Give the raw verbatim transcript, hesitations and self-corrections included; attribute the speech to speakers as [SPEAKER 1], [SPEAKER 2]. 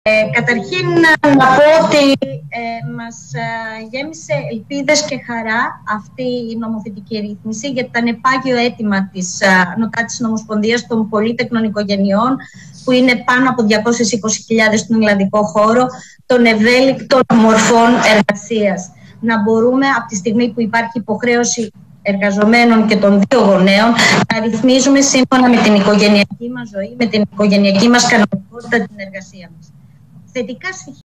[SPEAKER 1] Ε, καταρχήν να πω ότι ε, μας ε, γέμισε ελπίδες και χαρά αυτή η νομοθετική ρύθμιση, γιατί ήταν επάγειο αίτημα της Ανωτάτης Νομοσπονδίας των Πολύτεκνων Οικογενειών, που είναι πάνω από διακόσιες είκοσι χιλιάδες στον ελλαδικό χώρο, των ευέλικτων μορφών εργασίας. Να μπορούμε από τη στιγμή που υπάρχει υποχρέωση εργαζομένων και των δύο γονέων να ρυθμίζουμε σύμφωνα με την οικογενειακή μας ζωή, με την οικογενειακή μας κανονικότητα την εργασία μας. Θετικά στοιχεία